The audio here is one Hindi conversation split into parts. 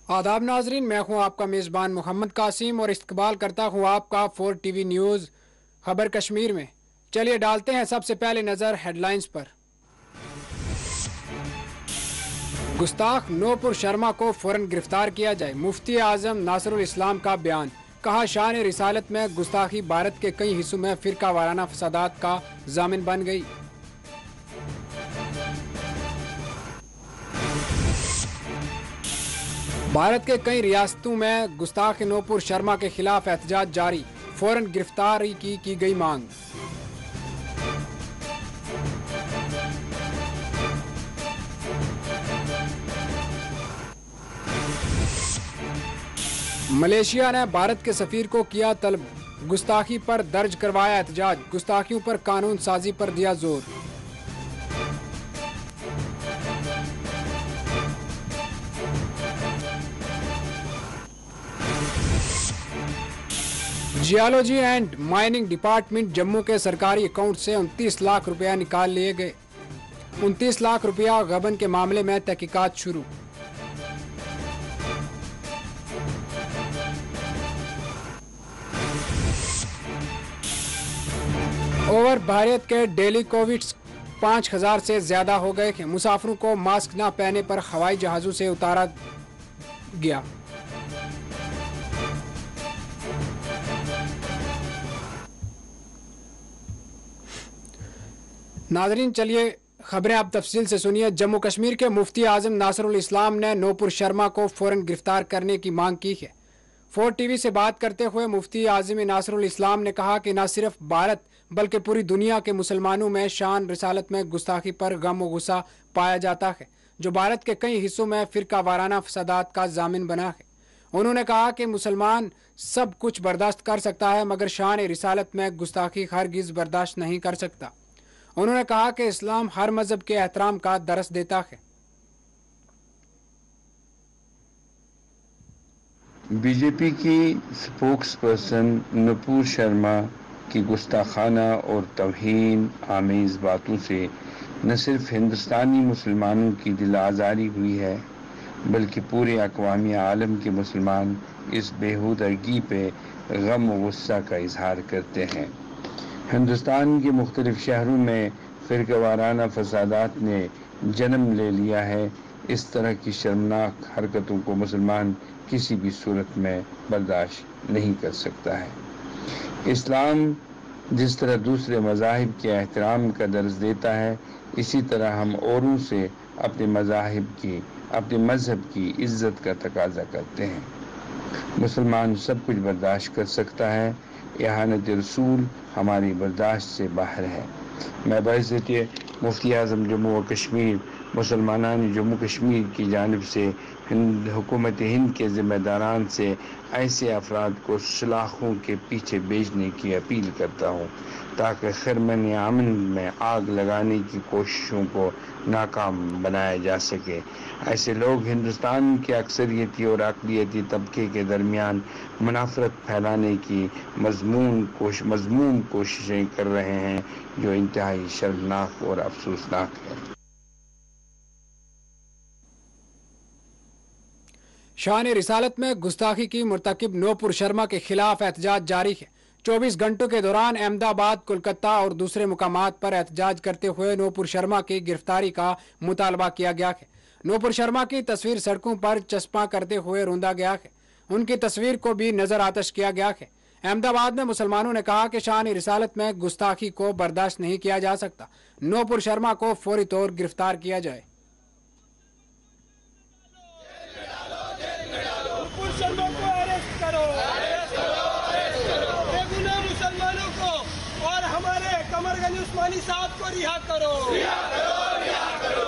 आदाब नाजरीन, मैं हूं आपका मेज़बान मोहम्मद कासिम और इस्तकबाल करता हूं आपका 4 टीवी न्यूज़ खबर कश्मीर में। चलिए डालते हैं सबसे पहले नज़र हेडलाइंस पर। गुस्ताख नूपुर शर्मा को फौरन गिरफ्तार किया जाए, मुफ्ती आजम नासरुल इस्लाम का बयान। कहा, शान रिसालत में गुस्ताखी भारत के कई हिस्सों में फिरका वाराना फसादात का जामिन बन गई। भारत के कई रियासतों में गुस्ताख नूपुर शर्मा के खिलाफ एहतजाज जारी, फौरन गिरफ्तारी की गई मांग। मलेशिया ने भारत के सफीर को किया तलब, गुस्ताखी पर दर्ज करवाया एहतजाज, गुस्ताखियों पर कानून साजी पर दिया जोर। Geology and mining department Jammu के सरकारी अकाउंट से 29 लाख रुपया निकाल लिए गए। 29 लाख रुपया गबन के मामले में तहकीकात शुरू। ओवर भारत के डेली कोविड 5000 से ज्यादा हो गए। मुसाफिरों को मास्क न पहनने पर हवाई जहाजों से उतारा गया। नाजरीन, चलिए खबरें आप तफसील से सुनिए। जम्मू कश्मीर के मुफ्ती आजम नासरुल इस्लाम ने नूपुर शर्मा को फौरन गिरफ्तार करने की मांग की है। 4 टीवी से बात करते हुए मुफ्ती आजम नासरुल इस्लाम ने कहा कि न सिर्फ भारत बल्कि पूरी दुनिया के मुसलमानों में शान रिसालत में गुस्ताखी पर गम व गुस्सा पाया जाता है, जो भारत के कई हिस्सों में फिरका वाराना फसादात का जामिन बना है। उन्होंने कहा कि मुसलमान सब कुछ बर्दाश्त कर सकता है मगर शान रिसालत में गुस्ताखी हरगिज बर्दाश्त नहीं कर सकता। उन्होंने कहा कि इस्लाम हर मजहब के एहतराम का दरस देता है। बीजेपी की स्पोक्स पर्सन नूपुर शर्मा की गुस्ताखाना और तौहीन आमेज बातों से न सिर्फ हिंदुस्तानी मुसलमानों की दिल आज़ारी हुई है बल्कि पूरे अक़वाम आलम के मुसलमान इस बेहूदगी पे गम व गुस्सा का इजहार करते हैं। हिंदुस्तान के मुख्तलिफ शहरों में फिरकावाराना फसादात ने जन्म ले लिया है। इस तरह की शर्मनाक हरकतों को मुसलमान किसी भी सूरत में बर्दाश्त नहीं कर सकता है। इस्लाम जिस तरह दूसरे मज़ाहिब के एहतराम का दर्ज देता है, इसी तरह हम औरों से अपने मज़हब की इज़्ज़त का तकाजा करते हैं। मुसलमान सब कुछ बर्दाश्त कर सकता है, इहानत रसूल हमारी बर्दाश्त से बाहर है। मैं बाइज़्ज़त मुफ्ती आज़म जम्मू व कश्मीर मुसलमानान जम्मू कश्मीर की जानिब से हुकूमत हिंद के ज़िम्मेदारान से ऐसे अफराद को सलाखों के पीछे भेजने की अपील करता हूँ ताकि खिरमन अमन में आग लगाने की कोशिशों को नाकाम बनाया जा सके। ऐसे लोग हिंदुस्तान के अक्सरियती और अक़लियती तबके के दरमियान मुनाफरत फैलाने की मज़मूम कोशिशें कर रहे हैं, जो इंतहाई शर्मनाक और अफसोसनाक है। शान रिसालत में गुस्ताखी की मुर्तकिब नूपुर शर्मा के खिलाफ एहतजाज जारी है। 24 घंटों के दौरान अहमदाबाद, कोलकाता और दूसरे मुकामात पर एहतजाज करते हुए नूपुर शर्मा की गिरफ्तारी का मुतालबा किया गया है। नूपुर शर्मा की तस्वीर सड़कों पर चस्पा करते हुए रूंधा गया है। उनकी तस्वीर को भी नजर आतश किया गया है। अहमदाबाद में मुसलमानों ने कहा कि शान रिसालत में गुस्ताखी को बर्दाश्त नहीं किया जा सकता। नूपुर शर्मा को फौरी तौर गिरफ्तार किया जाए। उस्मानी साहब को रिहा करो, रिहा करो, रिहा करो।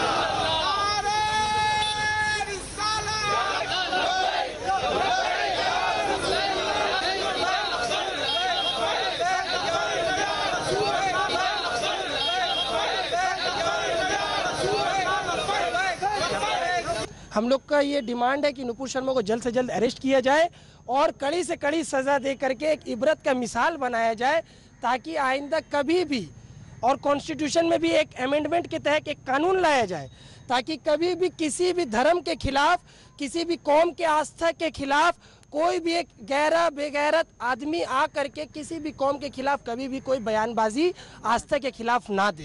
हम लोग का ये डिमांड है कि नूपुर शर्मा को जल्द से जल्द अरेस्ट किया जाए और कड़ी से कड़ी सज़ा दे करके एक इबरत का मिसाल बनाया जाए, ताकि आइंदा कभी भी और कॉन्स्टिट्यूशन में भी एक अमेंडमेंट के तहत एक कानून लाया जाए ताकि कभी भी किसी भी धर्म के खिलाफ, किसी भी कौम के आस्था के खिलाफ कोई भी एक बेगैरत आदमी आ करके किसी भी कौम के खिलाफ कभी भी कोई बयानबाजी आस्था के खिलाफ ना दे।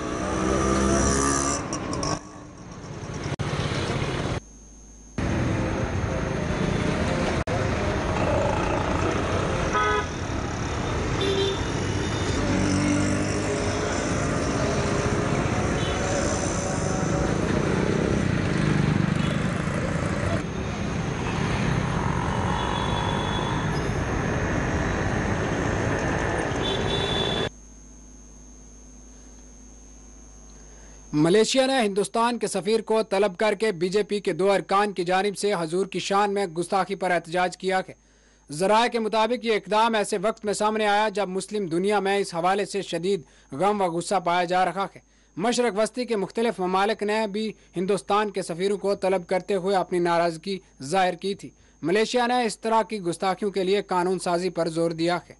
मलेशिया ने हिंदुस्तान के सफीर को तलब करके बीजेपी के 2 अरकान की जानिब से हजूर की शान में गुस्ताखी पर एहतजाज किया है। ज़राए के मुताबिक ये इकदाम ऐसे वक्त में सामने आया जब मुस्लिम दुनिया में इस हवाले से शदीद गम व गुस्सा पाया जा रहा है। मशरक वस्ती के मुख्तलिफ ममालिक ने भी हिंदुस्तान के सफीरों को तलब करते हुए अपनी नाराजगी जाहिर की थी। मलेशिया ने इस तरह की गुस्ताखियों के लिए कानून साजी पर जोर दिया है।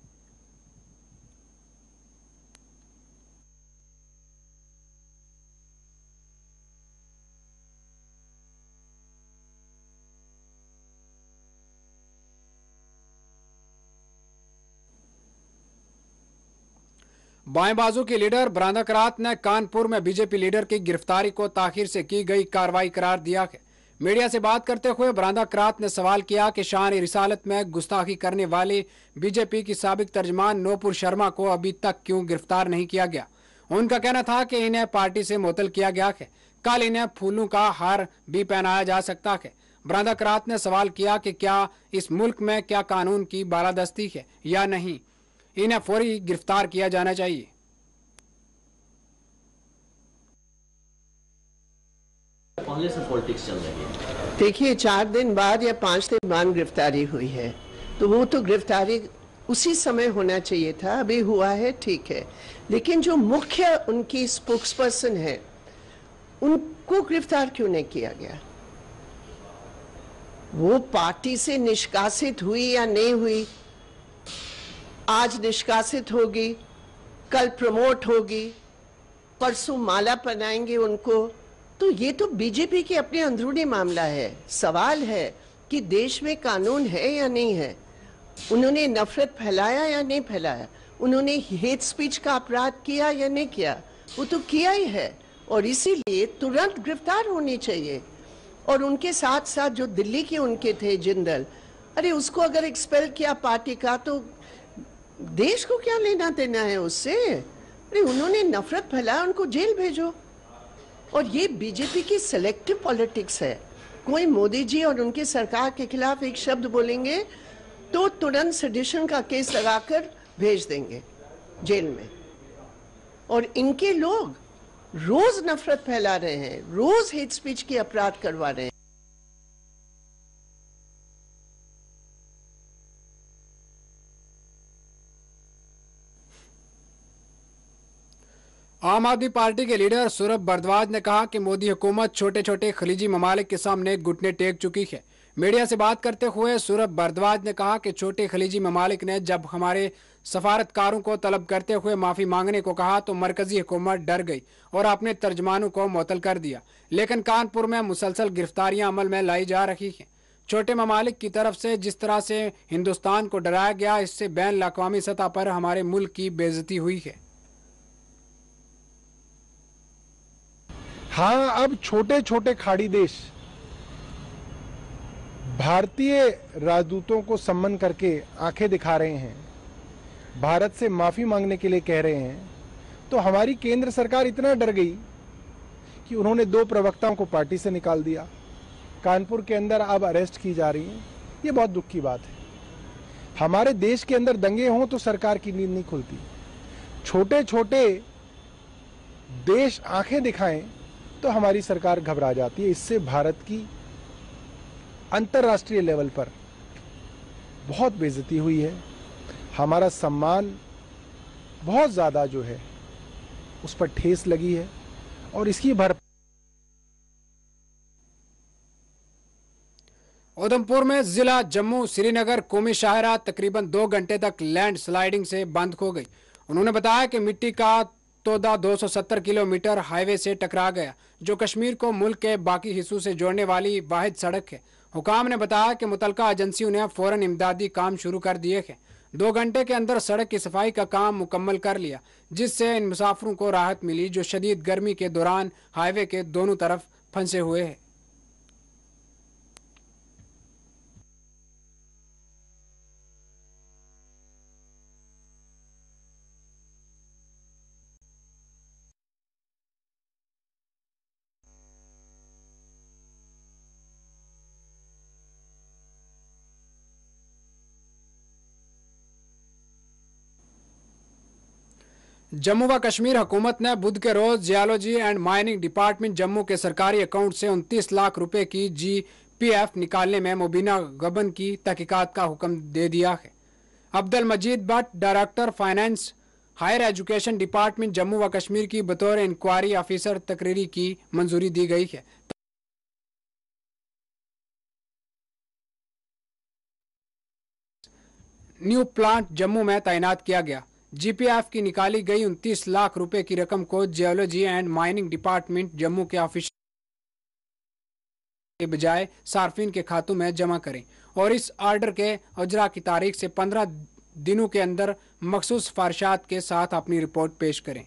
बाएं बाजू के लीडर ब्रांदा करात ने कानपुर में बीजेपी लीडर की गिरफ्तारी को ताखिर से की गई कार्रवाई करार दिया है। मीडिया से बात करते हुए ब्रांदा करात ने सवाल किया कि शान रिसालत में गुस्ताखी करने वाले बीजेपी की साबिक तर्जमान नूपुर शर्मा को अभी तक क्यों गिरफ्तार नहीं किया गया। उनका कहना था कि इन्हें पार्टी से मुअत्तल किया गया है। कल इन्हें फूलों का हार भी पहनाया जा सकता है। ब्रांदा करात ने सवाल किया कि क्या इस मुल्क में क्या कानून की बालादस्ती है या नहीं, इन्हें फौरी गिरफ्तार किया जाना चाहिए। पहले से पॉलिटिक्स चल रही है। देखिए 4 दिन बाद या 5 दिन बाद गिरफ्तारी हुई है तो वो तो गिरफ्तारी उसी समय होना चाहिए था। अभी हुआ है, ठीक है, लेकिन जो मुख्य उनकी स्पोक्सपर्सन है उनको गिरफ्तार क्यों नहीं किया गया? वो पार्टी से निष्कासित हुई या नहीं हुई, आज निष्कासित होगी, कल प्रमोट होगी, परसों माला पहनाएंगे उनको, तो ये तो बीजेपी की अपनी अंदरूनी मामला है। सवाल है कि देश में कानून है या नहीं है। उन्होंने नफरत फैलाया या नहीं फैलाया, उन्होंने हेट स्पीच का अपराध किया या नहीं किया, वो तो किया ही है और इसीलिए तुरंत गिरफ्तार होनी चाहिए। और उनके साथ साथ जो दिल्ली के उनके थे जिंदल, अरे उसको अगर एक्सपेल किया पार्टी का तो देश को क्या लेना देना है उससे? अरे उन्होंने नफरत फैलाया, उनको जेल भेजो। और ये बीजेपी की सिलेक्टिव पॉलिटिक्स है। कोई मोदी जी और उनकी सरकार के खिलाफ एक शब्द बोलेंगे तो तुरंत सेडिशन का केस लगाकर भेज देंगे जेल में। और इनके लोग रोज नफरत फैला रहे हैं, रोज हेट स्पीच के अपराध करवा रहे हैं। आम आदमी पार्टी के लीडर सूरभ भारद्वाज ने कहा कि मोदी हुकूमत छोटे छोटे खलीजी ममालिक के सामने घुटने टेक चुकी है। मीडिया से बात करते हुए सूरभ भारद्वाज ने कहा कि छोटे खलीजी ममालिक ने जब हमारे सफारतकारों को तलब करते हुए माफ़ी मांगने को कहा तो मरकजी हुकूमत डर गई और अपने तर्जमानों को मुअत्तल कर दिया। लेकिन कानपुर में मुसलसल गिरफ्तारियां अमल में लाई जा रही हैं। छोटे ममालिक की तरफ से जिस तरह से हिंदुस्तान को डराया गया, इससे बैन अवी सतह पर हमारे मुल्क की बेइज्जती हुई है। हाँ, अब छोटे छोटे खाड़ी देश भारतीय राजदूतों को सम्मन करके आंखें दिखा रहे हैं, भारत से माफी मांगने के लिए कह रहे हैं, तो हमारी केंद्र सरकार इतना डर गई कि उन्होंने 2 प्रवक्ताओं को पार्टी से निकाल दिया। कानपुर के अंदर अब अरेस्ट की जा रही हैं। ये बहुत दुख की बात है। हमारे देश के अंदर दंगे हों तो सरकार की नींद नहीं खुलती। छोटे छोटे देश आंखें दिखाएं तो हमारी सरकार घबरा जाती है। इससे भारत की अंतर्राष्ट्रीय लेवल पर बहुत बेइज्जती हुई है। हमारा सम्मान बहुत ज़्यादा जो है उस पर ठेस लगी है और इसकी उधमपुर में जिला जम्मू श्रीनगर कौमी शाहराह तकरीबन 2 घंटे तक लैंड स्लाइडिंग से बंद हो गई। उन्होंने बताया कि मिट्टी का तोदा 270 किलोमीटर हाईवे से टकरा गया, जो कश्मीर को मुल्क के बाकी हिस्सों से जोड़ने वाली वाहिद सड़क है। हुकाम ने बताया कि मुतलका एजेंसियों ने फौरन इमदादी काम शुरू कर दिए हैं। 2 घंटे के अंदर सड़क की सफाई का काम मुकम्मल कर लिया, जिससे इन मुसाफिरों को राहत मिली जो शदीद गर्मी के दौरान हाईवे के दोनों तरफ फंसे हुए हैं। जम्मू व कश्मीर हुकूमत ने बुध के रोज geology and mining department Jammu के सरकारी अकाउंट से 29 लाख रुपए की GPF निकालने में मुबीना गबन की तहकीकात का हुक्म दे दिया है। Abdul Majeed Bhat, director finance higher education department Jammu व कश्मीर की बतौर इंक्वायरी ऑफिसर तकरीरी की मंजूरी दी गई है। न्यू प्लांट जम्मू में तैनात किया गया। GPF की निकाली गई 29 लाख रुपए की रकम को geology and mining department Jammu के ऑफिस के बजाय सार्फिन के खातों में जमा करें और इस आर्डर के अजरा की तारीख से 15 दिनों के अंदर मखसूस सिफारिशात के साथ अपनी रिपोर्ट पेश करें।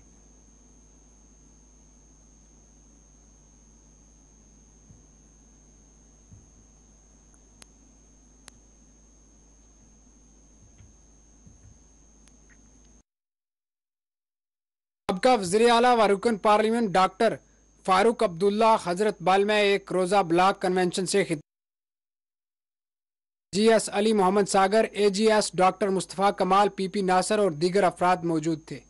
सबका वज़ीर आला व रुकन पार्लियामेंट डॉक्टर फारूक अब्दुल्ला हजरत बल में एक रोज़ा ब्लॉक कन्वेंशन से GS Ali Mohammad Sagar, AGS doctor Mustafa Kamal, PP नासर और दीगर अफराद मौजूद थे।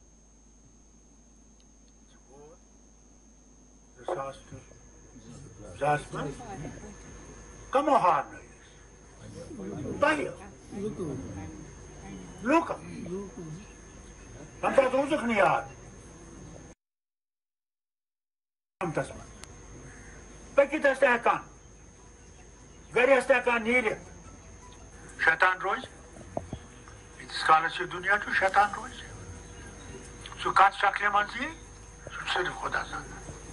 शैतान रोज इस दुनिया तो शैतान रोज सो कत शक्ल मन सिर्फ खुदा जाना।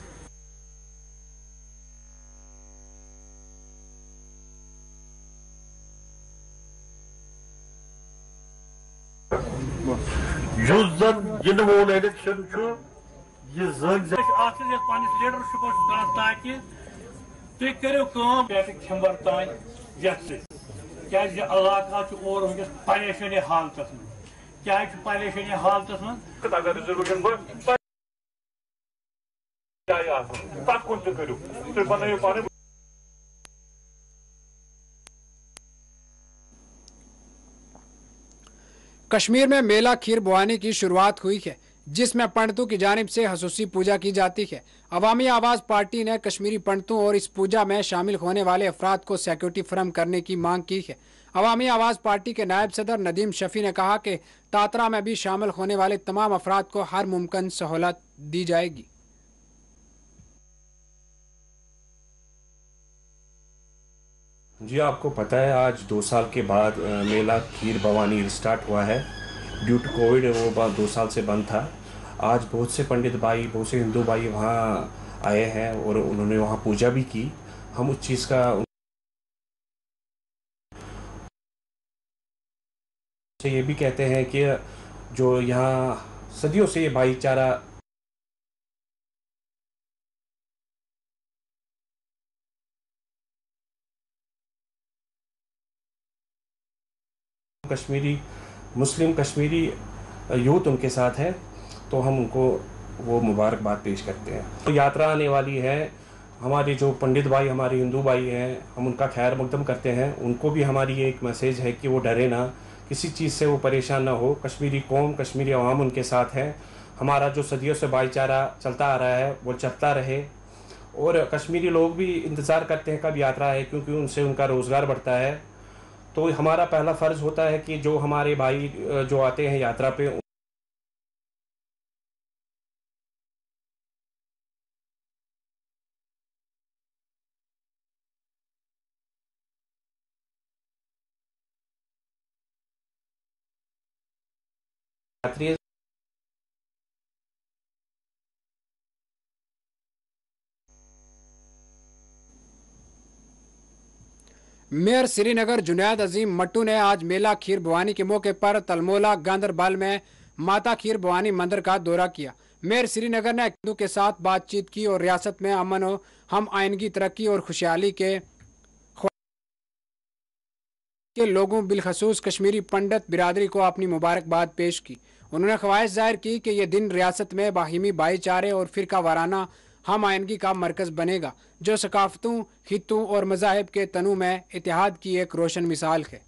युस जन इन वोल इलेक्शन यह लीडरशिप ताकि तुम करो खंबर तान क्या इलाका और वनस परेशानी हालत में क्या परेशानी हालत में अगर रिजर्वेशन कुन करो तुम बनाओ पाने। कश्मीर में मेला खीर बुआने की शुरुआत हुई है, जिसमें पंडितों की जानिब से खसूसी पूजा की जाती है। अवामी आवाज़ पार्टी ने कश्मीरी पंडितों और इस पूजा में शामिल होने वाले अफराद को सिक्योरिटी फराहम करने की मांग की है। अवामी आवाज़ पार्टी के नायब सदर नदीम शफी ने कहा कि तात्रा में भी शामिल होने वाले तमाम अफराद को हर मुमकिन सहूलत दी जाएगी। जी, आपको पता है आज 2 साल के बाद मेला खीर भवानी स्टार्ट हुआ है। ड्यू टू कोविड वो 2 साल से बंद था। आज बहुत से पंडित भाई, बहुत से हिंदू भाई वहाँ आए हैं और उन्होंने वहाँ पूजा भी की। हम उस चीज़ का ये भी कहते हैं कि जो यहाँ सदियों से ये भाईचारा कश्मीरी मुस्लिम कश्मीरी यूथ उनके साथ है, तो हम उनको वो मुबारकबाद पेश करते हैं। तो यात्रा आने वाली है, हमारे जो पंडित भाई, हमारे हिंदू भाई हैं, हम उनका खैर मकदम करते हैं। उनको भी हमारी एक मैसेज है कि वो डरे ना, किसी चीज़ से वो परेशान ना हो। कश्मीरी कौम, कश्मीरी अवाम उनके साथ है। हमारा जो सदियों से भाईचारा चलता आ रहा है वो चलता रहे और कश्मीरी लोग भी इंतज़ार करते हैं कब यात्रा है, क्योंकि उनसे उनका रोज़गार बढ़ता है। तो हमारा पहला फ़र्ज़ होता है कि जो हमारे भाई जो आते हैं यात्रा पे यात्री मेयर श्रीनगर जुनैद अजीम मट्टू ने आज मेला खीर भवानी के मौके पर तलमोला गांदरबल में माता खीर भवानी मंदिर का दौरा किया। मेयर श्रीनगर ने हिंदू के साथ बातचीत की और रियासत में अमन और हम आइनगी तरक्की और खुशहाली के लोगों बिलखसूस कश्मीरी पंडित बिरादरी को अपनी मुबारकबाद पेश की। उन्होंने ख्वाहिश जाहिर की कि यह दिन रियासत में बाहिमी भाईचारे और फिरका वाराना हम आइनगी का मरकज बनेगा, जो सकाफतों, खित्तों और मज़ाहिब के तनु में इत्तेहाद की एक रोशन मिसाल है।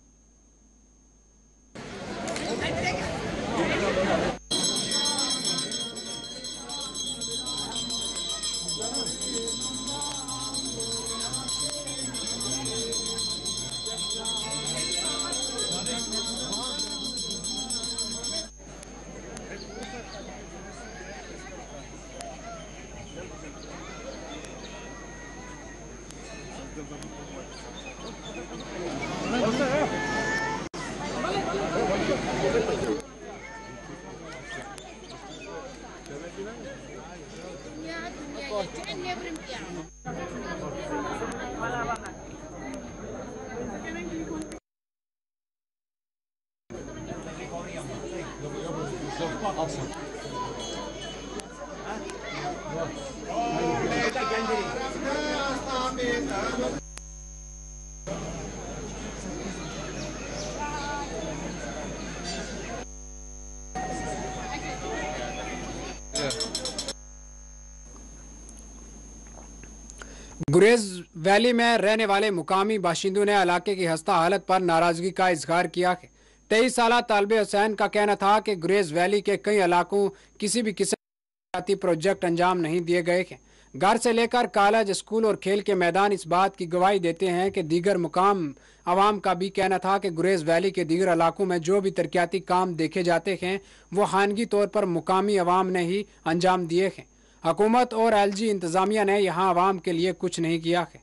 गुरेज वैली में रहने वाले मुकामी बाशिंदों ने इलाके की हस्ता हालत पर नाराजगी का इजहार किया है। 23 साला तालिब हुसैन का कहना था कि गुरेज वैली के कई इलाकों किसी भी किस्म के प्रोजेक्ट अंजाम नहीं दिए गए हैं। घर से लेकर कॉलेज, स्कूल और खेल के मैदान इस बात की गवाही देते हैं कि दीगर मुकाम आवाम का भी कहना था कि गुरेज वैली के दीगर इलाकों में जो भी तरक्याती काम देखे जाते हैं वो खानगी तौर पर मुकामी आवाम ने ही अंजाम दिए हैं। हुकूमत और एलजी इंतजामिया ने यहाँ आवाम के लिए कुछ नहीं किया है।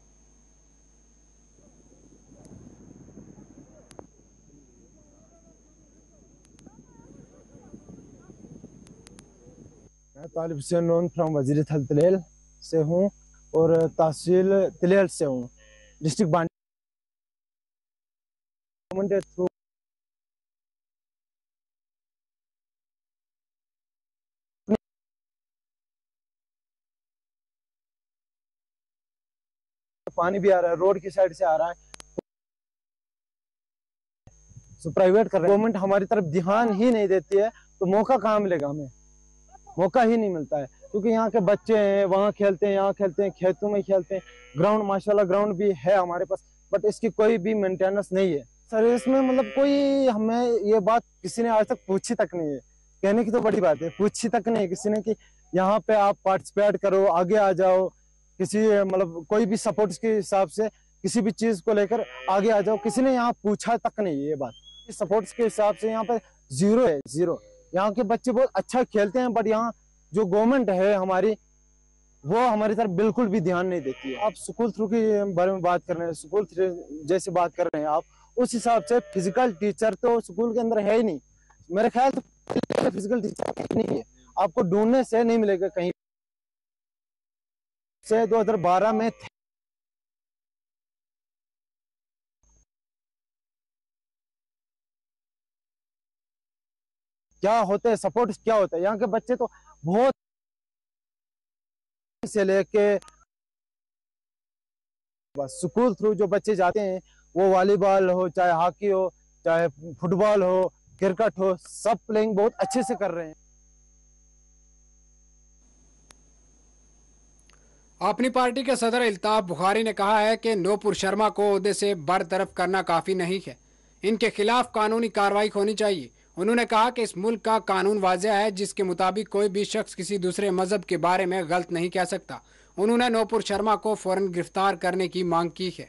मैं तालिब हुसैन नून फ्रॉम वजीर थल तिलेल से हूँ और तहसील तिलेल से हूँ। डिस्ट्रिक्ट बांडी थ्रू पानी भी आ रहा है, रोड की साइड से आ रहा है, तो प्राइवेट कर रहे हैं। गवर्नमेंट हमारी तरफ ध्यान ही नहीं देती है तो मौका कहाँ मिलेगा? हमें मौका ही नहीं मिलता है, क्योंकि यहाँ के बच्चे हैं, वहाँ खेलते हैं, यहाँ खेलते हैं, खेतों में खेलते हैं। ग्राउंड माशाल्लाह ग्राउंड भी है हमारे पास, बट इसकी कोई भी मेंटेनेंस नहीं है। सर्विस में मतलब कोई हमें ये बात किसी ने आज तक पूछी तक नहीं है। कहने की तो बड़ी बात है, पूछी तक नहीं किसी ने कि यहाँ पे आप पार्टिसिपेट करो, आगे आ जाओ, किसी मतलब कोई भी सपोर्ट के हिसाब से किसी भी चीज को लेकर आगे आ जाओ, किसी ने यहाँ पूछा तक नहीं ये बात। सपोर्ट्स के हिसाब से यहाँ पे जीरो है, जीरो। यहाँ के बच्चे बहुत अच्छा खेलते हैं, बट यहाँ जो गवर्नमेंट है हमारी वो हमारी तरफ बिल्कुल भी ध्यान नहीं देती है। आप स्कूल थ्रू के बारे में बात कर रहे हैं, स्कूल जैसे बात कर रहे हैं आप, उस हिसाब से फिजिकल टीचर तो स्कूल के अंदर है ही नहीं। मेरे ख्याल से फिजिकल टीचर नहीं है, आपको ढूंढने से नहीं मिलेगा कहीं से। 2012 में क्या होता है, सपोर्ट क्या होता है। यहाँ के बच्चे तो बहुत से लेके बस स्कूल थ्रू जो बच्चे जाते हैं वो वॉलीबॉल हो, चाहे हॉकी हो, चाहे फुटबॉल हो, क्रिकेट हो, सब प्लेइंग बहुत अच्छे से कर रहे हैं। अपनी पार्टी के सदर इल्ताफ बुखारी ने कहा है कि नूपुर शर्मा को ओहदे से बरतरफ करना काफ़ी नहीं है, इनके खिलाफ कानूनी कार्रवाई होनी चाहिए। उन्होंने कहा कि इस मुल्क का कानून वाज़ेह है, जिसके मुताबिक कोई भी शख्स किसी दूसरे मजहब के बारे में गलत नहीं कह सकता। उन्होंने नूपुर शर्मा को फौरन गिरफ्तार करने की मांग की है।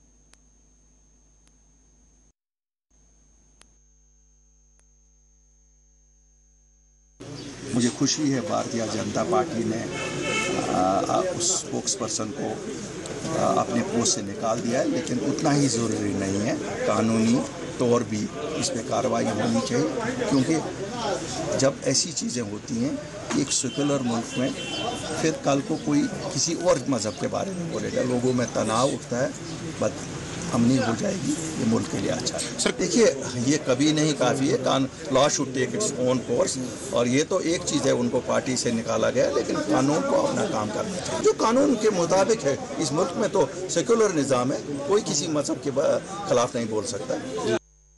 मुझे खुशी है भारतीय जनता पार्टी ने उस स्पोक्स पर्सन को अपने पोस्ट से निकाल दिया है, लेकिन उतना ही ज़रूरी नहीं है। कानूनी तौर भी इस पर कार्रवाई होनी चाहिए, क्योंकि जब ऐसी चीज़ें होती हैं एक सेकुलर मुल्क में, फिर कल को कोई किसी और मज़हब के बारे में बोलेगा, लोगों में तनाव उठता है। बट अमनी हो जाएगी, ये मुल्क के लिए अच्छा है। सर देखिए, ये कभी नहीं काफ़ी है, law should take its own course, और ये तो एक चीज़ है, उनको पार्टी से निकाला गया, लेकिन कानून को अपना काम करना चाहिए जो कानून के मुताबिक है। इस मुल्क में तो सेक्युलर निज़ाम है, कोई किसी मजहब के खिलाफ नहीं बोल सकता।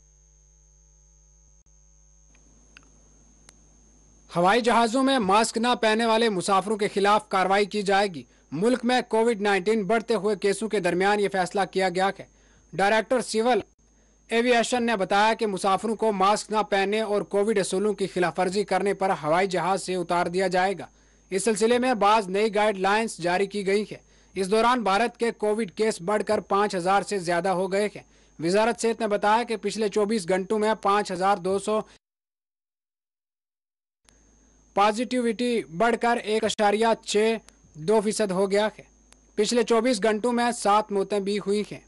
हवाई जहाजों में मास्क न पहनने वाले मुसाफिरों के खिलाफ कार्रवाई की जाएगी। मुल्क में कोविड-19 बढ़ते हुए केसों के दरमियान ये फैसला किया गया है। डायरेक्टर सिविल एविएशन ने बताया कि मुसाफिरों को मास्क न पहनने और कोविड असूलों की खिलाफवर्जी करने पर हवाई जहाज से उतार दिया जाएगा। इस सिलसिले में बाज नई गाइडलाइंस जारी की गई है। इस दौरान भारत के कोविड केस बढ़कर 5000 से ज्यादा हो गए हैं। वजारत सेहत ने बताया कि पिछले 24 घंटों में 5200 पॉजिटिविटी बढ़कर 1.62% हो गया है। पिछले 24 घंटों में 7 मौतें भी हुई हैं।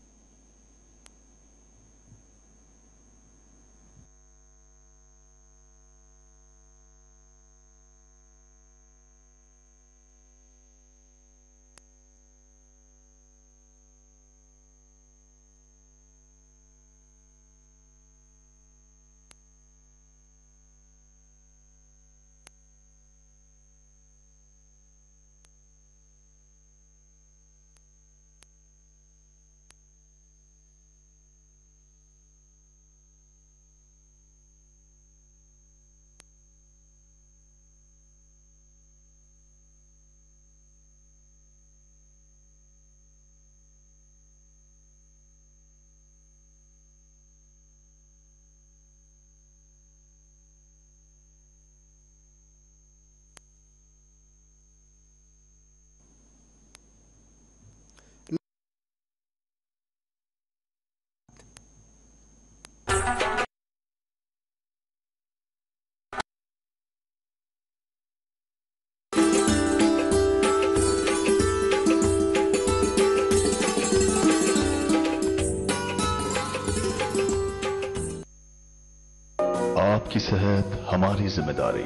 आपकी सेहत हमारी जिम्मेदारी।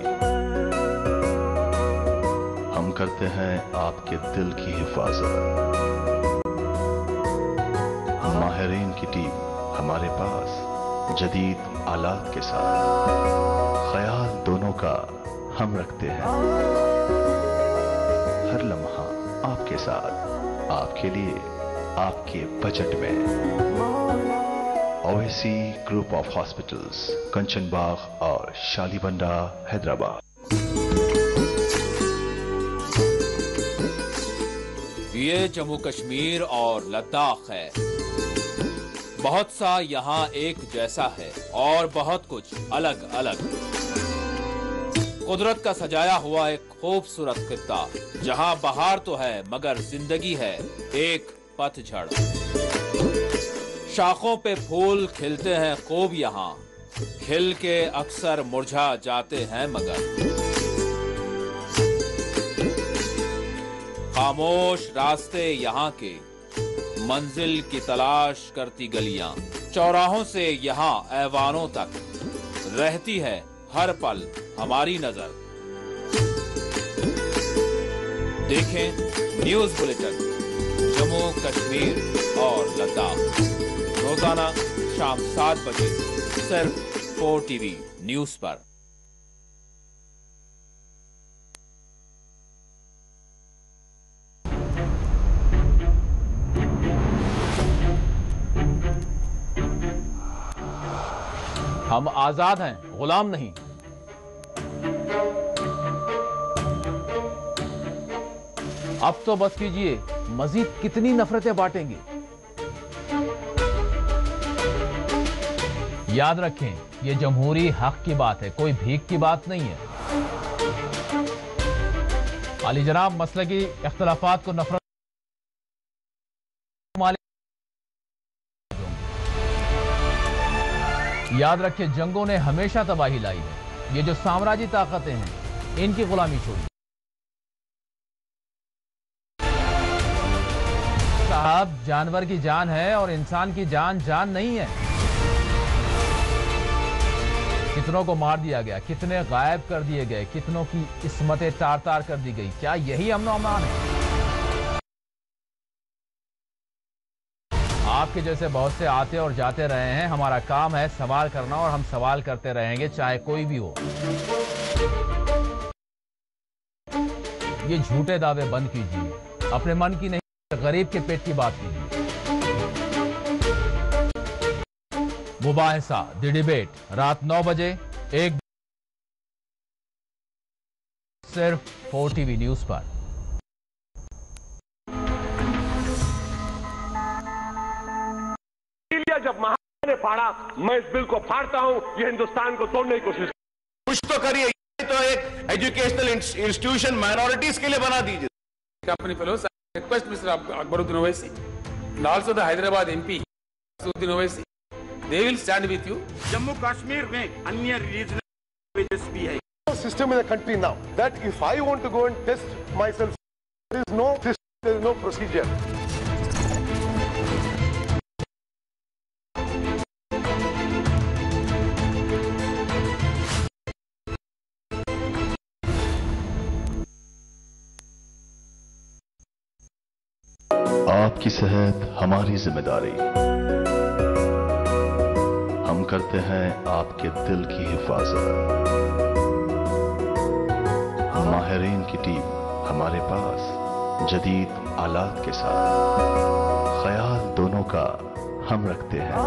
हम करते हैं आपके दिल की हिफाजत। माहिरीन की टीम हमारे पास जदीद आलात के साथ, ख्याल दोनों का हम रखते हैं। हर लम्हा आपके साथ, आपके लिए, आपके बजट में। Owaisi group of hospitals, Kanchan Bagh और शालीबंडा, हैदराबाद। ये जम्मू कश्मीर और लद्दाख है। बहुत सा यहाँ एक जैसा है और बहुत कुछ अलग अलग। कुदरत का सजाया हुआ एक खूबसूरत खित्ता, जहाँ बहार तो है मगर जिंदगी है एक पतझड़। शाखों पे फूल खिलते हैं खूब यहाँ, खिल के अक्सर मुरझा जाते हैं मगर। खामोश रास्ते यहाँ के, मंजिल की तलाश करती गलियां, चौराहों से यहाँ ऐवानों तक रहती है हर पल हमारी नजर। देखें न्यूज बुलेटिन जम्मू कश्मीर और लद्दाख रोजाना शाम 7 बजे सिर्फ 4 टीवी न्यूज पर। हम आजाद हैं, गुलाम नहीं। अब तो बस कीजिए, मजीद कितनी नफरतें बांटेंगे। याद रखें, ये जमहूरी हक की बात है, कोई भीख की बात नहीं है। आली जनाब मसले की इख्तलाफात को नफरत याद रखें, जंगों ने हमेशा तबाही लाई है। ये जो साम्राज्य ताकतें हैं, इनकी गुलामी छोड़ी। साहब, जानवर की जान है और इंसान की जान जान नहीं है। कितनों को मार दिया गया, कितने गायब कर दिए गए, कितनों की इस्मतें तार तार कर दी गई। क्या यही अमन-ओ-अमान है? आपके जैसे बहुत से आते और जाते रहे हैं। हमारा काम है सवाल करना और हम सवाल करते रहेंगे, चाहे कोई भी हो। ये झूठे दावे बंद कीजिए, अपने मन की नहीं, गरीब के पेट की बात कीजिए। मुबाहिसा द डिबेट रात 9 बजे एक सिर्फ 4 टीवी न्यूज पर। जब महात्मा ने फाड़ा, मैं इस बिल को फाड़ता हूं। ये हिंदुस्तान को तोड़ने की कोशिश। कुछ तो करिए, तो एक एजुकेशनल इंस्टीट्यूशन माइनॉरिटीज के लिए बना दीजिए। Company fellows, I request Mr. Akbaruddin Owaisi and also the Hyderabad MP, Akbaruddin Owaisi, they will stand with you. Jammu Kashmir में अन्य रीजनल लैंग्वेजेस भी है। System in the country now that if I want to go and test myself, there is no system, there is no procedure. आपकी सेहत हमारी जिम्मेदारी। हम करते हैं आपके दिल की हिफाजत। माहिरीन की टीम हमारे पास जदीद आलात के साथ। ख्याल दोनों का हम रखते हैं।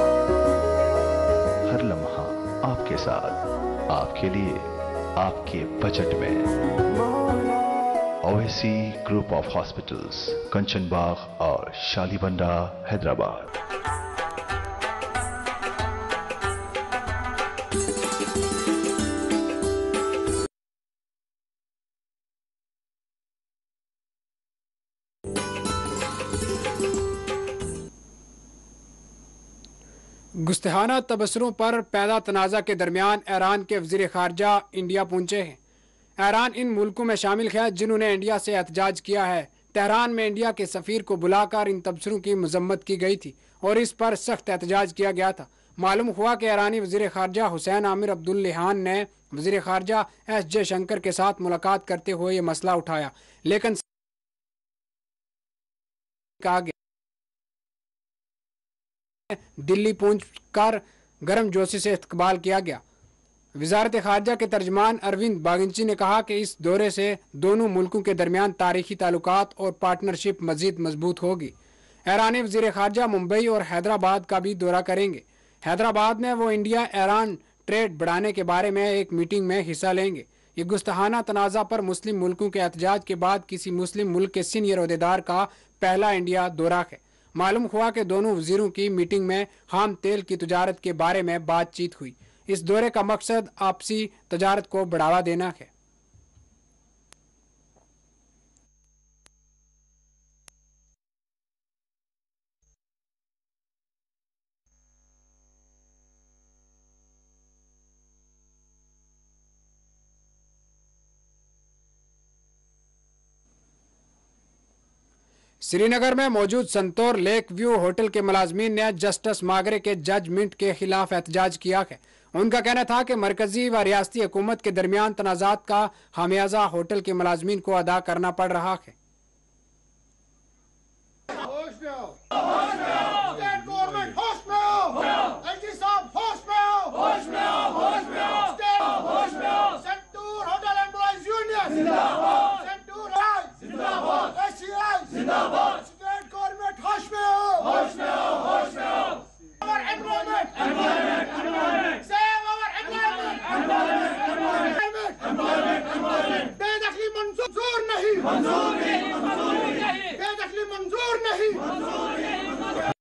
हर लम्हा आपके साथ, आपके लिए, आपके बजट में। Owaisi group of hospitals, Kanchan Bagh और शालीबंडा, हैदराबाद। गुस्ताखाना तबसरों पर पैदा तनाज़ा के दरमियान ईरान के वज़ीर ख़ारजा इंडिया पहुंचे हैं। ईरान इन मुल्कों में शामिल है जिन्होंने इंडिया से एहतजाज किया है। तेहरान में इंडिया के सफ़ीर को बुलाकर इन तबसरों की मजम्मत की गई थी और इस पर सख्त एहतजाज किया गया था। मालूम हुआ कि ईरानी वज़ीर ख़ारजा हुसैन आमिर अब्दुल्लाहियान ने वज़ीर ख़ारजा एस जयशंकर के साथ मुलाकात करते हुए ये मसला उठाया, लेकिन कहा गया दिल्ली पहुंचकर गर्मजोशी से इस्तकबाल किया गया। वजारत खारजा के तर्जमान अरविंद बागिंची ने कहा कि इस दौरे से दोनों मुल्कों के दरमियान तारीखी ताल्लुकात और पार्टनरशिप मजीद मजबूत होगी। ईरानी वज़ीर खारजा मुंबई और हैदराबाद का भी दौरा करेंगे। हैदराबाद में वो इंडिया ईरान ट्रेड बढ़ाने के बारे में एक मीटिंग में हिस्सा लेंगे। ये गुस्ताखाना तनाज़ा पर मुस्लिम मुल्कों के एहतजाज के बाद किसी मुस्लिम मुल्क के सीनियर ओहदेदार का पहला इंडिया दौरा है। मालूम हुआ कि दोनों वजीरों की मीटिंग में खाम तेल की तजारत के बारे में बातचीत हुई। इस दौरे का मकसद आपसी तजारत को बढ़ावा देना है। श्रीनगर में मौजूद संतोर लेक व्यू होटल के मुलाजमीन ने जस्टिस मागरे के जजमेंट के खिलाफ एहतजाज किया है। उनका कहना था कि मरकजी व रियासती हुकूमत के दरमियान तनाज़ात का खामियाजा होटल के मुलाजमीन को अदा करना पड़ रहा है। मंजूर नहीं।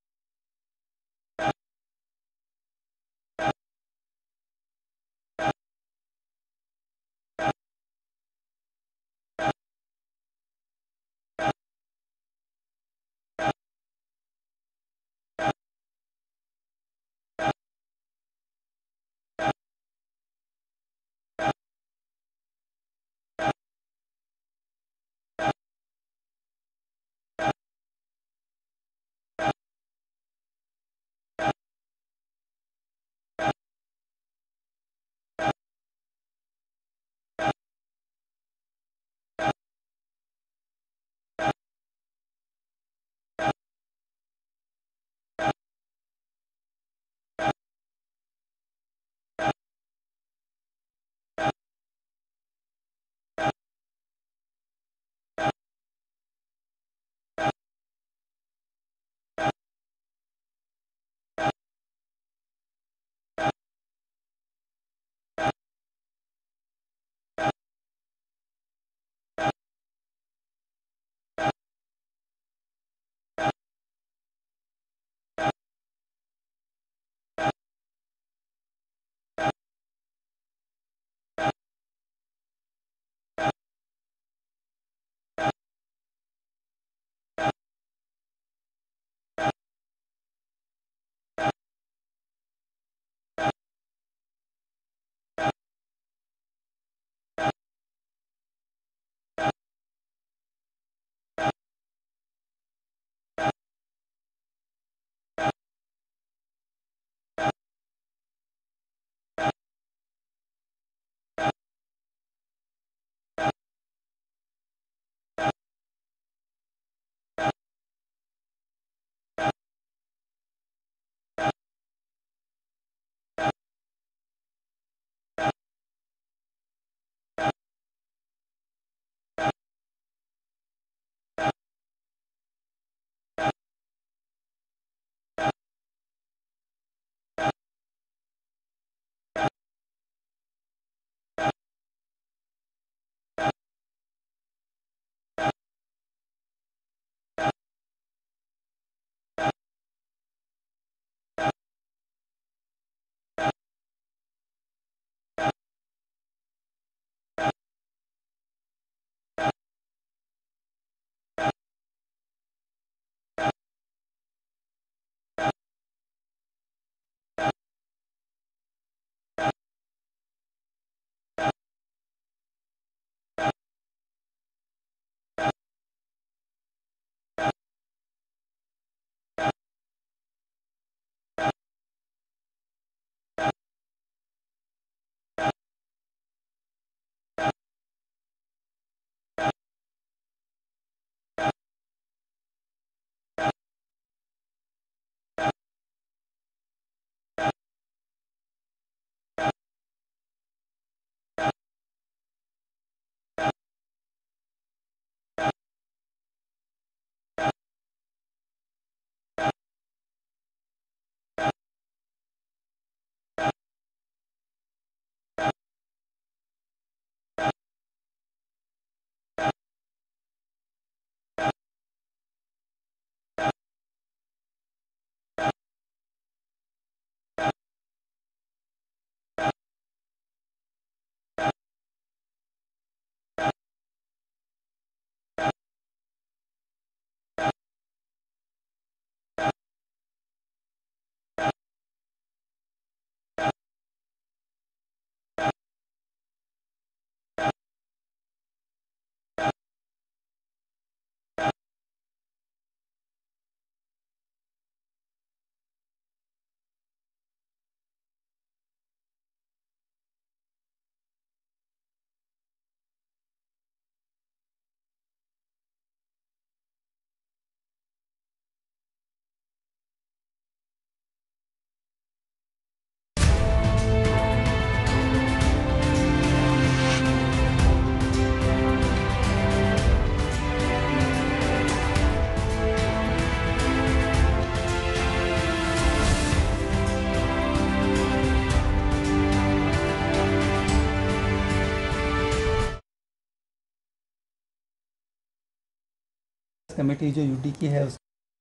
कमेटी जो यूटी की है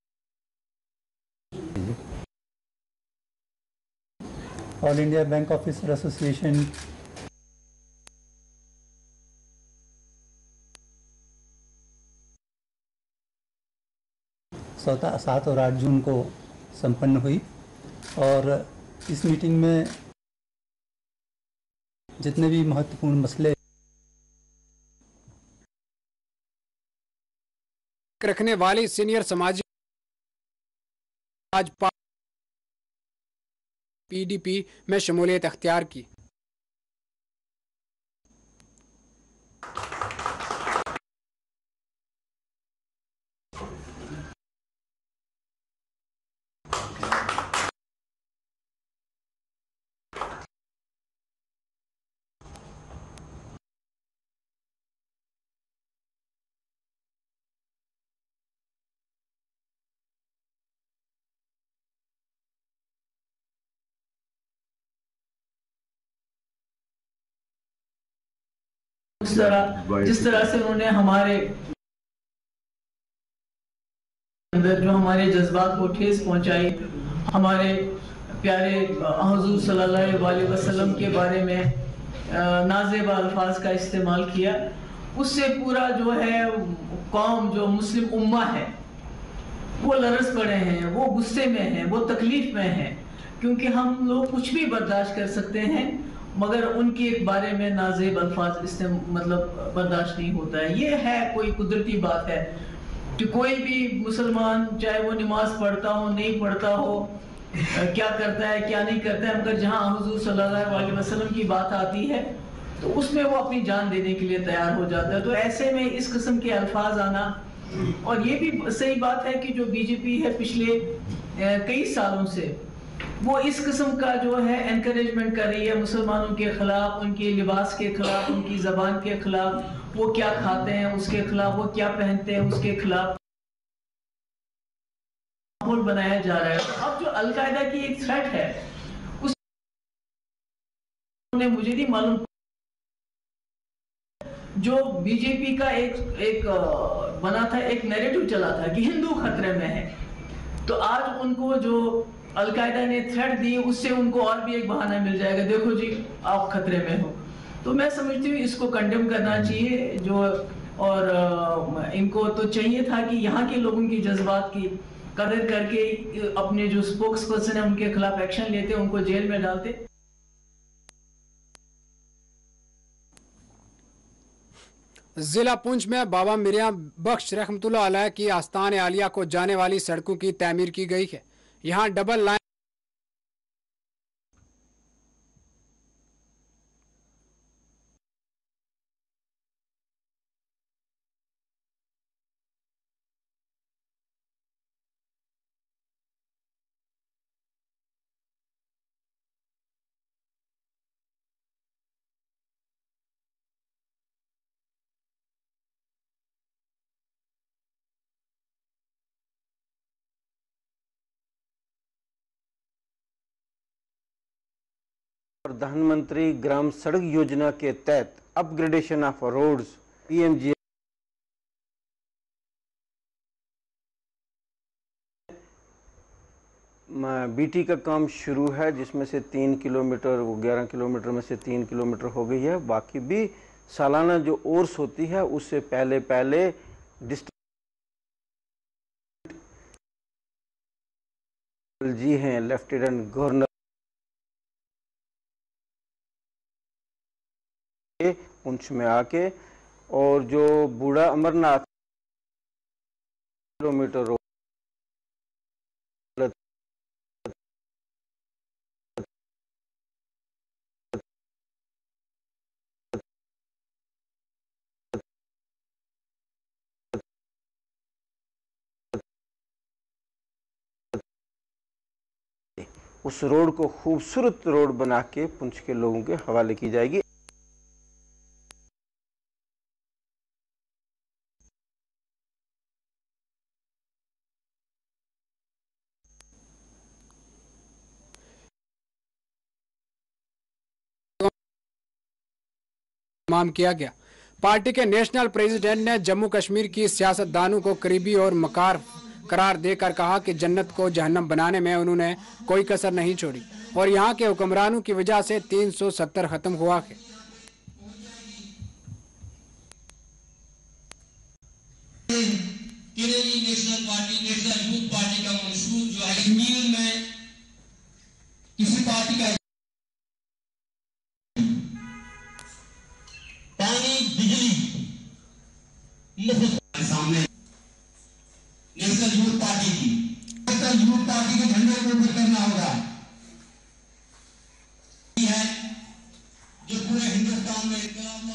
all India bank officer association सौता 7 और 8 जून को संपन्न हुई और इस मीटिंग में जितने भी महत्वपूर्ण मसले रखने वाली सीनियर समाजी आज पीडीपी में शमूलियत अख्तियार की। जिस तरह से उन्होंने हमारे अंदर जो हमारे जज्बात को ठेस पहुंचाई, हमारे प्यारे हुजूर सल्लल्लाहु अलैहि वसल्लम के बारे में नाज़ेबा अल्फाज का इस्तेमाल किया, उससे पूरा जो है कौम जो मुस्लिम उम्मा है वो लरस पड़े हैं, वो गुस्से में हैं, वो तकलीफ में हैं, क्योंकि हम लोग कुछ भी बर्दाश्त कर सकते हैं मगर उनके एक बारे में नाज़ेब अल्फाज मतलब बर्दाश्त नहीं होता है। ये है कोई कुदरती बात है कि कोई भी मुसलमान चाहे वो नमाज पढ़ता हो नहीं पढ़ता हो, क्या करता है क्या नहीं करता है, मगर जहाँ हुजूर सल्लल्लाहु अलैहि वसल्लम की बात आती है तो उसमें वो अपनी जान देने के लिए तैयार हो जाता है। तो ऐसे में इस किस्म के अल्फाज आना, और ये भी सही बात है कि जो बीजेपी है पिछले कई सालों से वो इस किस्म का जो है एनकरेजमेंट कर रही है मुसलमानों के खिलाफ, उनके लिबास के खिलाफ, उनकी जबान के खिलाफ, वो क्या खाते हैं उसके खिलाफ, वो क्या पहनते हैं उसके खिलाफ माहौल बनाया जा रहा है। तो अब जो अलकायदा की एक थ्रेट है उस मुझे नहीं मालूम, जो बीजेपी का एक बना था, एक नैरेटिव चला था कि हिंदू खतरे में है, तो आज उनको जो अलकायदा ने थ्रेट दी उससे उनको और भी एक बहाना मिल जाएगा, देखो जी आप खतरे में हो। तो मैं समझती हूँ इसको कंडेम करना चाहिए जो, और इनको तो चाहिए था कि यहाँ के लोगों की जज्बात की कदर करके अपने जो स्पोक्स पर्सन है उनके खिलाफ एक्शन लेते, उनको जेल में डालते। जिला पुंछ में बाबा मिरिया बख्श रहमतुल्लाह अलैह की आस्तान आलिया को जाने वाली सड़कों की तामीर की गई है। यहाँ डबल लाइन प्रधानमंत्री ग्राम सड़क योजना के तहत upgradation of roads PMG BT का काम शुरू है, जिसमें से 3 किलोमीटर, वो 11 किलोमीटर में से 3 किलोमीटर हो गई है। बाकी भी सालाना जो ओर्स होती है उससे पहले डिस्ट्रिक्ट जी हैं लेफ्टिनेंट गवर्नर पुंछ में आके, और जो बूढ़ा अमरनाथ किलोमीटर रोड उस रोड को खूबसूरत रोड बना के पुंछ के लोगों के हवाले की जाएगी। तमाम किया गया। पार्टी के नेशनल प्रेसिडेंट ने जम्मू कश्मीर की सियासतदानों को करीबी और मकार करार देकर कहा कि जन्नत को जहन्नम बनाने में उन्होंने कोई कसर नहीं छोड़ी और यहाँ के हुक्मरानों की वजह से 370 खत्म हुआ है। National party, national youth party का मंशूर जो है कश्मीर में किसी पार्टी का पानी बिजली मुफ्त सामने नेशनल यूथ पार्टी की, नेशनल यूथ पार्टी के झंडे को ऊपर करना होगा है जो पूरे हिंदुस्तान में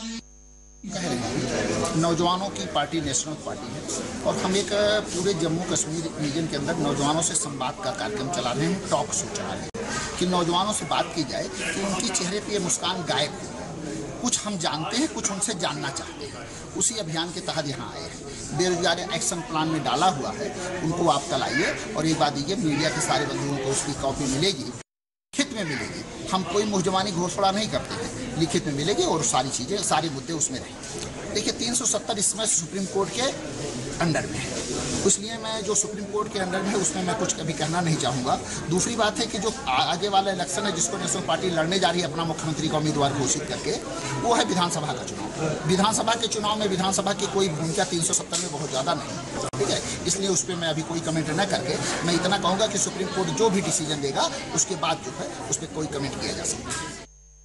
नौजवानों की पार्टी नेशनल पार्टी है और हम एक पूरे जम्मू कश्मीर रीजन के अंदर नौजवानों से संवाद का कार्यक्रम चला रहे हैं, टॉक शो चला रहे हैं कि नौजवानों से बात की जाए कि उनके चेहरे पे ये मुस्कान गायब हो। कुछ हम जानते हैं, कुछ उनसे जानना चाहते हैं। उसी अभियान के तहत यहाँ आए हैं। बेरोजगारी एक्शन प्लान में डाला हुआ है, उनको आप कल आइए और एक बात दीजिए, मीडिया के सारे बंधुओं को उसकी कॉपी मिलेगी, लिखित में मिलेगी। हम कोई मुहजमानी घोषणा नहीं करते हैं, लिखित में मिलेगी और सारी चीज़ें, सारे मुद्दे उसमें रहेंगे। देखिए 370 इसमें सुप्रीम कोर्ट के अंडर में है, इसलिए मैं जो सुप्रीम कोर्ट के अंडर में है उसमें मैं कुछ कभी कहना नहीं चाहूँगा। दूसरी बात है कि जो आगे वाला इलेक्शन है जिसको नेशनल पार्टी लड़ने जा रही है अपना मुख्यमंत्री का उम्मीदवार घोषित करके, वो है विधानसभा का चुनाव। विधानसभा के चुनाव में विधानसभा की कोई भूमिका 370 में बहुत ज़्यादा नहीं, ठीक है। इसलिए उस पर मैं अभी कोई कमेंट न करके मैं इतना कहूँगा कि सुप्रीम कोर्ट जो भी डिसीजन देगा उसके बाद जो है उस पर कोई कमेंट किया जा सकता है।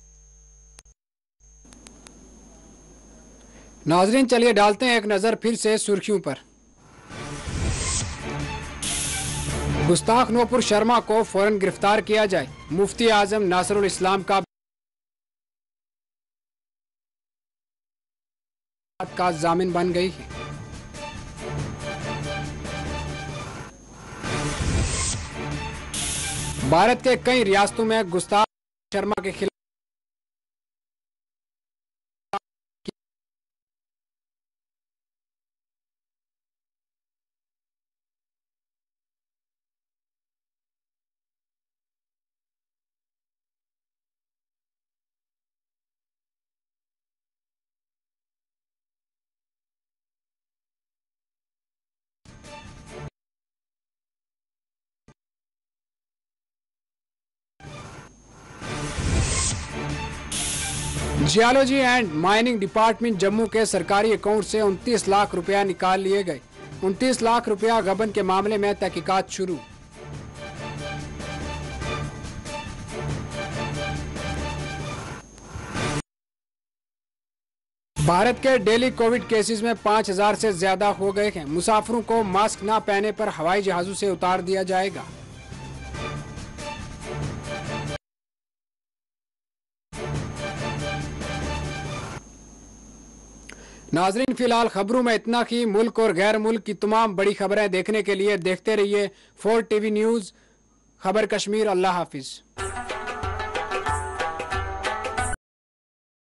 नाजरीन, चलिए डालते हैं एक नजर फिर से सुर्खियों पर। गुस्ताख नूपुर शर्मा को फौरन गिरफ्तार किया जाए, मुफ्ती आजम नासरुल इस्लाम का जामिन बन गई है। भारत के कई रियासतों में गुस्ताख शर्मा के खिलाफ geology and mining department Jammu के सरकारी अकाउंट से 29 लाख रुपया निकाल लिए गए। 29 लाख रुपया गबन के मामले में तहकीकात शुरू। भारत के डेली कोविड केसेस में 5000 से ज्यादा हो गए हैं। मुसाफिरों को मास्क न पहनने पर हवाई जहाजों से उतार दिया जाएगा। नाजरीन, फिलहाल खबरों में इतना ही। मुल्क और गैर मुल्क की तमाम बड़ी खबरें देखने के लिए देखते रहिए 4 TV न्यूज़ खबर कश्मीर। अल्लाह हाफिज।